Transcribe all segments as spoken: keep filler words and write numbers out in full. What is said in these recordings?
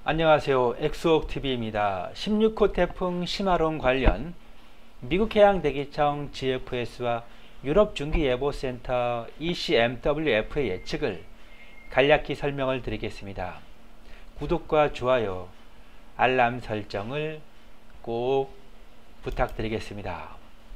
안녕하세요. 엑소옥티비입니다. 십육 호 태풍 시마론 관련 미국 해양대기청 지에프에스와 유럽중기예보센터 이씨엠더블유에프의 예측을 간략히 설명을 드리겠습니다. 구독과 좋아요, 알람 설정을 꼭 부탁드리겠습니다.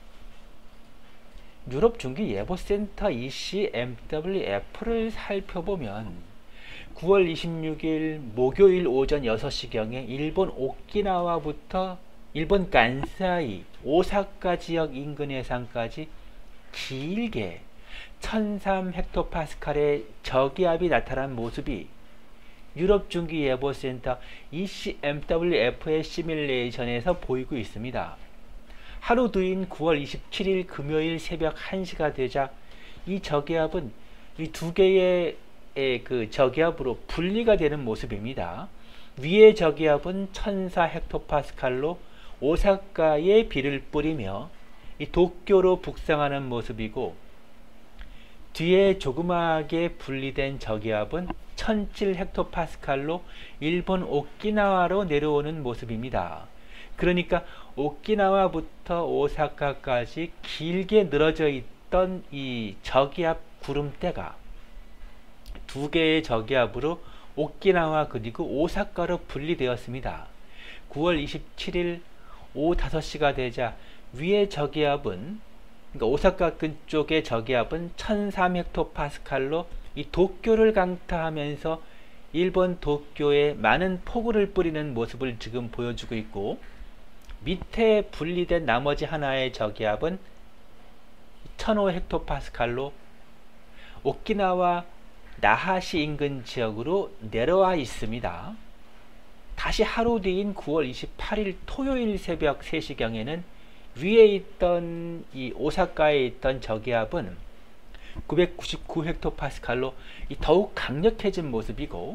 유럽중기예보센터 이씨엠더블유에프를 살펴보면 구월 이십육일 목요일 오전 여섯 시경에 일본 오키나와부터 일본 간사이, 오사카 지역 인근 해상까지 길게 천삼 헥토파스칼의 저기압이 나타난 모습이 유럽중기예보센터 이씨엠더블유에프의 시뮬레이션에서 보이고 있습니다. 하루 뒤인 구월 이십칠일 금요일 새벽 한 시가 되자 이 저기압은 이 두 개의 그 저기압으로 분리가 되는 모습입니다. 위의 저기압은 천사 헥토파스칼로 오사카에 비를 뿌리며 이 도쿄로 북상하는 모습이고, 뒤에 조그맣게 분리된 저기압은 천칠 헥토파스칼로 일본 오키나와로 내려오는 모습입니다. 그러니까 오키나와부터 오사카까지 길게 늘어져 있던 이 저기압 구름대가 두 개의 저기압으로 오키나와 그리고 오사카로 분리되었습니다. 구월 이십칠일 오후 다섯 시가 되자 위의 저기압은, 그러니까 오사카 근쪽의 저기압은 천삼 헥토파스칼로 이 도쿄를 강타하면서 일본 도쿄에 많은 폭우를 뿌리는 모습을 지금 보여주고 있고, 밑에 분리된 나머지 하나의 저기압은 천오 헥토파스칼로 오키나와 나하시 인근 지역으로 내려와 있습니다. 다시 하루 뒤인 구월 이십팔일 토요일 새벽 세 시경에는 위에 있던 이 오사카에 있던 저기압은 구백구십구 헥토파스칼로 이 더욱 강력해진 모습이고,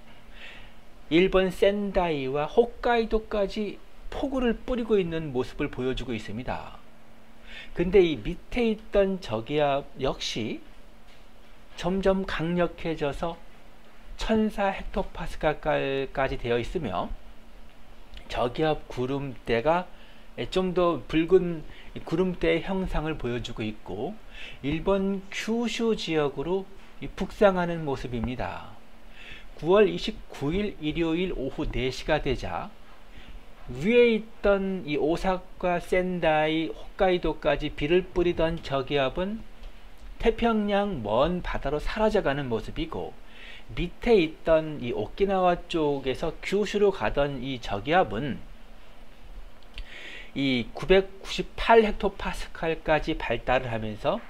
일본 센다이와 홋카이도까지 폭우를 뿌리고 있는 모습을 보여주고 있습니다. 근데 이 밑에 있던 저기압 역시 점점 강력해져서 천사 헥토파스칼까지 되어 있으며, 저기압 구름대가 좀 더 붉은 구름대의 형상을 보여주고 있고, 일본 큐슈 지역으로 북상하는 모습입니다. 구월 이십구일 일요일 오후 네 시가 되자 위에 있던 이 오사카, 센다이, 홋카이도까지 비를 뿌리던 저기압은 태평양 먼 바다로 사라져가는 모습이고, 밑에 있던 이 오키나와 쪽에서 규슈로 가던 이 저기압은 이 구백구십팔 헥토파스칼까지 발달을 하면서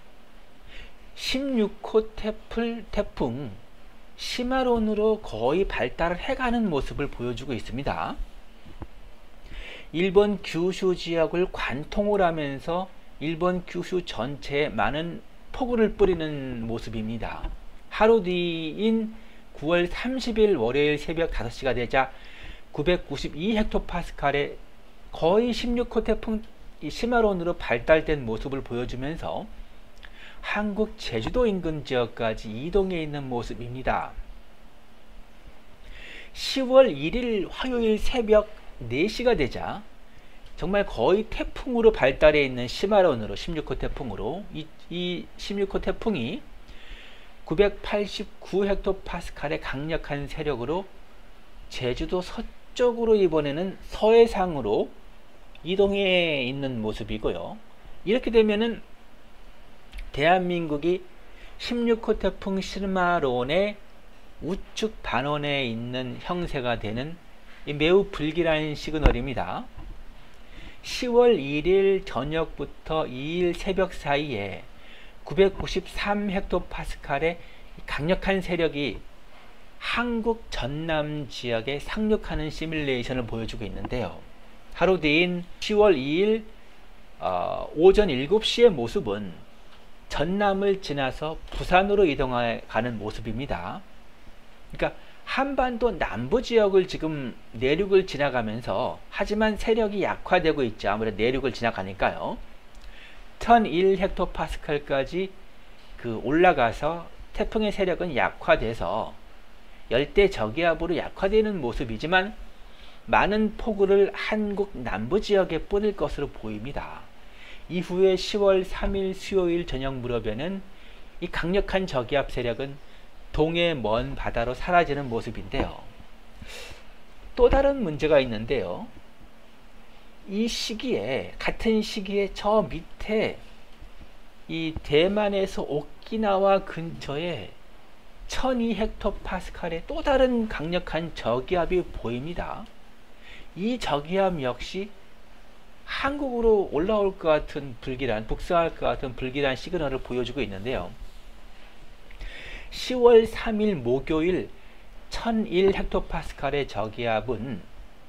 십육 호 태풍, 태풍 시마론으로 거의 발달을 해가는 모습을 보여주고 있습니다. 일본 규슈 지역을 관통을 하면서 일본 규슈 전체에 많은 폭우를 뿌리는 모습입니다. 하루 뒤인 구월 삼십일 월요일 새벽 다섯 시가 되자 구백구십이 헥토파스칼의 거의 십육 호 태풍 시마론으로 발달된 모습을 보여주면서 한국 제주도 인근 지역까지 이동해 있는 모습입니다. 시월 일일 화요일 새벽 네 시가 되자 정말 거의 태풍으로 발달해 있는 시마론으로 십육 호 태풍으로 이, 이 십육 호 태풍이 구백팔십구 헥토파스칼의 강력한 세력으로 제주도 서쪽으로 이번에는 서해상으로 이동해 있는 모습이고요. 이렇게 되면은 대한민국이 십육 호 태풍 시마론의 우측 반원에 있는 형세가 되는 매우 불길한 시그널입니다. 시월 일일 저녁부터 이일 새벽 사이에 구백구십삼 헥토파스칼의 강력한 세력이 한국 전남 지역에 상륙하는 시뮬레이션을 보여주고 있는데요. 하루 뒤인 시월 이일 어, 오전 일곱 시의 모습은 전남을 지나서 부산으로 이동하는 모습입니다. 그러니까 한반도 남부 지역을 지금 내륙을 지나가면서, 하지만 세력이 약화되고 있죠. 아무래도 내륙을 지나가니까요. 천일 헥토파스칼까지 그 올라가서 태풍의 세력은 약화돼서 열대 저기압으로 약화되는 모습이지만 많은 폭우를 한국 남부 지역에 뿌릴 것으로 보입니다. 이후에 시월 삼일 수요일 저녁 무렵에는 이 강력한 저기압 세력은 동해 먼 바다로 사라지는 모습인데요. 또 다른 문제가 있는데요. 이 시기에, 같은 시기에 저 밑에 이 대만에서 오키나와 근처에 천이 헥토파스칼의 또 다른 강력한 저기압이 보입니다. 이 저기압 역시 한국으로 올라올 것 같은 불길한, 북상할 것 같은 불길한 시그널을 보여주고 있는데요. 시월 삼일 목요일 천일 헥토파스칼의 저기압은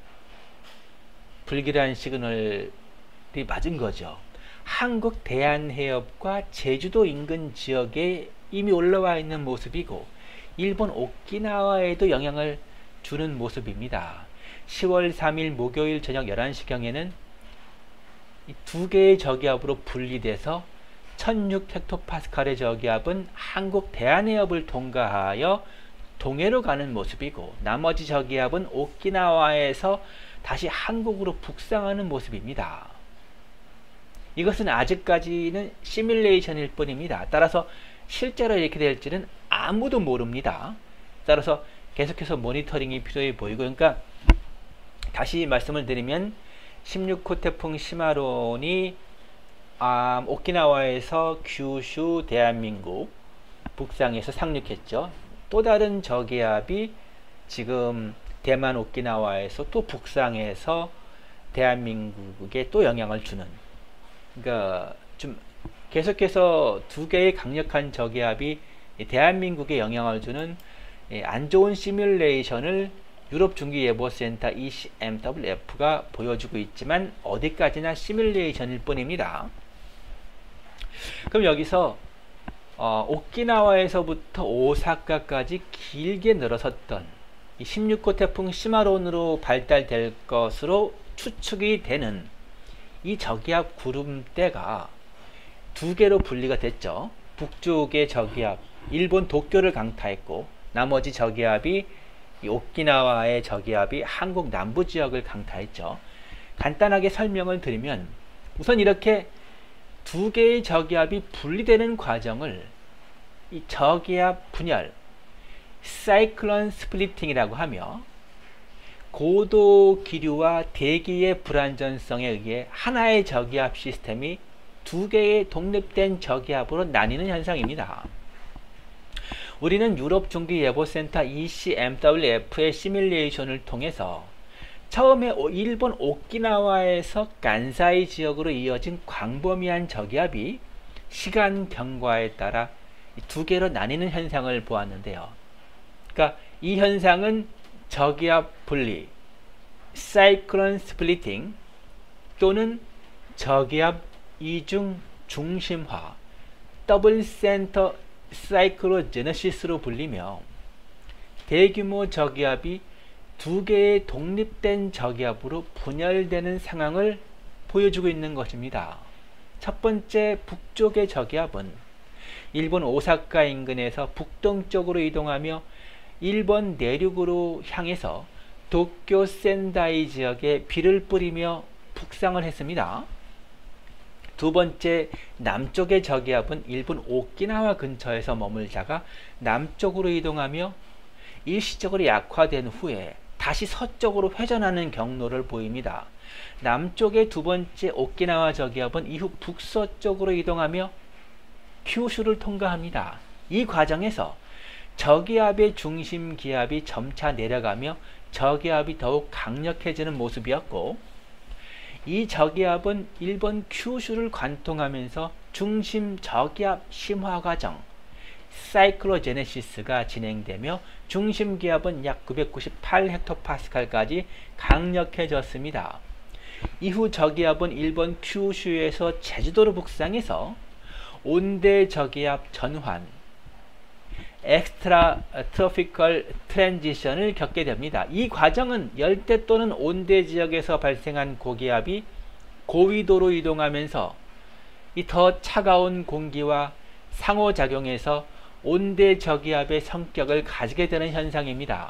불길한 시그널이 맞은 거죠. 한국 대한해협과 제주도 인근 지역에 이미 올라와 있는 모습이고 일본 오키나와에도 영향을 주는 모습입니다. 시월 삼일 목요일 저녁 열한 시경에는 두 개의 저기압으로 분리돼서 천육 헥토파스칼의 저기압은 한국 대한해협을 통과하여 동해로 가는 모습이고 나머지 저기압은 오키나와에서 다시 한국으로 북상하는 모습입니다. 이것은 아직까지는 시뮬레이션일 뿐입니다. 따라서 실제로 이렇게 될지는 아무도 모릅니다. 따라서 계속해서 모니터링이 필요해 보이고, 그러니까 다시 말씀을 드리면 십육 호 태풍 시마론이 아, 오키나와에서 규슈 대한민국 북상에서 상륙했죠. 또 다른 저기압이 지금 대만 오키나와에서 또 북상해서 대한민국에 또 영향을 주는, 그러니까 좀 계속해서 두 개의 강력한 저기압이 대한민국에 영향을 주는 안 좋은 시뮬레이션을 유럽중기예보센터 이씨엠더블유에프가 보여주고 있지만 어디까지나 시뮬레이션일 뿐입니다. 그럼 여기서 어, 오키나와에서부터 오사카까지 길게 늘어섰던 이 십육 호 태풍 시마론으로 발달될 것으로 추측이 되는 이 저기압 구름대가 두 개로 분리가 됐죠. 북쪽의 저기압, 일본 도쿄를 강타했고 나머지 저기압이 이 오키나와의 저기압이 한국 남부 지역을 강타했죠. 간단하게 설명을 드리면 우선 이렇게 두 개의 저기압이 분리되는 과정을 이 저기압 분열, 사이클론 스플리팅이라고 하며 고도 기류와 대기의 불안전성에 의해 하나의 저기압 시스템이 두 개의 독립된 저기압으로 나뉘는 현상입니다. 우리는 유럽중기예보센터 이씨엠더블유에프의 시뮬레이션을 통해서 처음에 일본 오키나와에서 간사이 지역으로 이어진 광범위한 저기압이 시간 경과에 따라 두 개로 나뉘는 현상을 보았는데요. 그러니까 이 현상은 저기압 분리, 사이클론 스플리팅 또는 저기압 이중 중심화, 더블 센터 사이클로제네시스로 불리며 대규모 저기압이 두 개의 독립된 저기압으로 분열되는 상황을 보여주고 있는 것입니다. 첫 번째 북쪽의 저기압은 일본 오사카 인근에서 북동쪽으로 이동하며 일본 내륙으로 향해서 도쿄 센다이 지역에 비를 뿌리며 북상을 했습니다. 두 번째 남쪽의 저기압은 일본 오키나와 근처에서 머물다가 남쪽으로 이동하며 일시적으로 약화된 후에 다시 서쪽으로 회전하는 경로를 보입니다. 남쪽의 두 번째 오키나와 저기압은 이후 북서쪽으로 이동하며 큐슈를 통과합니다. 이 과정에서 저기압의 중심 기압이 점차 내려가며 저기압이 더욱 강력해지는 모습이었고, 이 저기압은 일본 큐슈를 관통하면서 중심 저기압 심화 과정 사이클로제네시스가 진행되며 중심 기압은 약 구백구십팔 헥토파스칼까지 강력해졌습니다. 이후 저기압은 일본 큐슈에서 제주도로 북상해서 온대 저기압 전환 엑스트라 트로피컬 트랜지션을 겪게 됩니다. 이 과정은 열대 또는 온대 지역에서 발생한 고기압이 고위도로 이동하면서 이 더 차가운 공기와 상호작용해서 온대 저기압의 성격을 가지게 되는 현상입니다.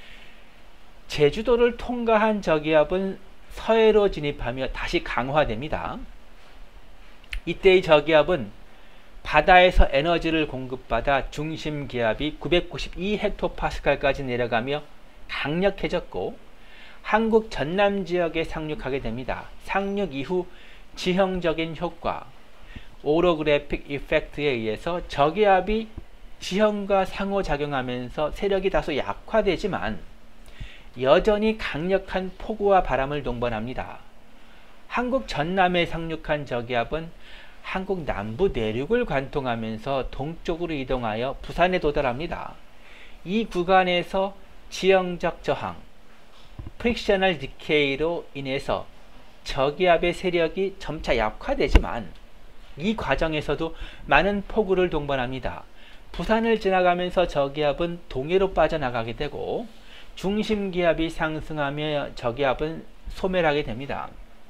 제주도를 통과한 저기압은 서해로 진입하며 다시 강화됩니다. 이때의 저기압은 바다에서 에너지를 공급받아 중심 기압이 구백구십이 헥토파스칼까지 내려가며 강력해졌고 한국 전남 지역에 상륙하게 됩니다. 상륙 이후 지형적인 효과, 오로그래픽 이펙트에 의해서 저기압이 지형과 상호작용하면서 세력이 다소 약화되지만 여전히 강력한 폭우와 바람을 동반합니다. 한국 전남에 상륙한 저기압은 한국 남부 내륙을 관통하면서 동쪽으로 이동하여 부산에 도달합니다. 이 구간에서 지형적 저항, 프릭셔널 디케이로 인해서 저기압의 세력이 점차 약화되지만 이 과정에서도 많은 폭우를 동반합니다. 부산을 지나가면서 저기압은 동해로 빠져나가게 되고 중심기압이 상승하며 저기압은 소멸하게 됩니다.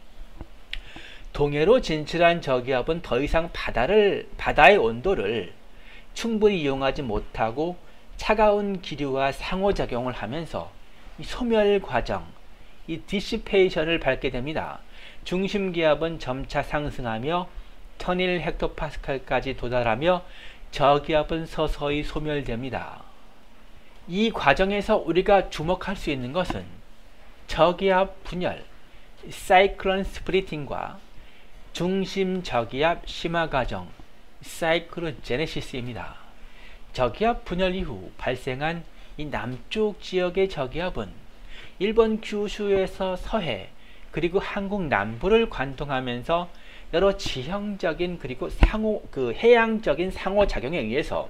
동해로 진출한 저기압은 더 이상 바다를, 바다의 온도를 충분히 이용하지 못하고 차가운 기류와 상호작용을 하면서 이 소멸 과정, 이 디시페이션을 밟게 됩니다. 중심기압은 점차 상승하며 천일 헥토파스칼까지 도달하며 저기압은 서서히 소멸됩니다. 이 과정에서 우리가 주목할 수 있는 것은 저기압 분열, 사이클론 스플리팅과 중심 저기압 심화 과정, 사이클로제네시스입니다. 저기압 분열 이후 발생한 이 남쪽 지역의 저기압은 일본 규슈에서 서해 그리고 한국 남부를 관통하면서 여러 지형적인 그리고 상호 그 해양적인 상호작용에 의해서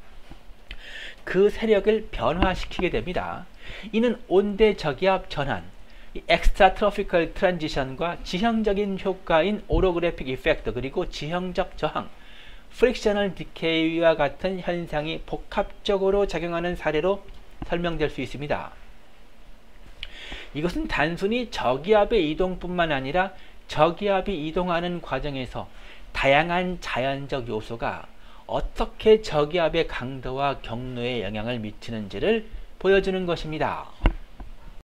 그 세력을 변화시키게 됩니다. 이는 온대 저기압 전환, 엑스트라트로피컬 트랜지션과 지형적인 효과인 오로그래픽 이펙트 그리고 지형적 저항, 프릭셔널 디케이와 같은 현상이 복합적으로 작용하는 사례로 설명될 수 있습니다. 이것은 단순히 저기압의 이동뿐만 아니라 저기압이 이동하는 과정에서 다양한 자연적 요소가 어떻게 저기압의 강도와 경로에 영향을 미치는지를 보여주는 것입니다.